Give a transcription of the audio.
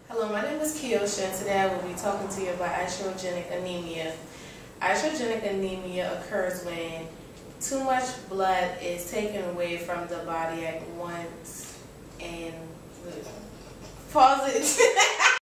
Hello, my name is Kiosha, and today I will be talking to you about iatrogenic anemia. Iatrogenic anemia occurs when too much blood is taken away from the body at once and pause it.